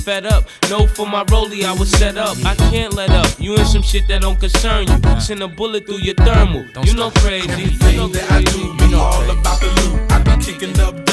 fed up. No, for my rollie, I was set up. I can't let up. You in some shit that don't concern you. Send a bullet through your thermal. You know crazy. Everything that I do, you know all about the loot. I be kicking up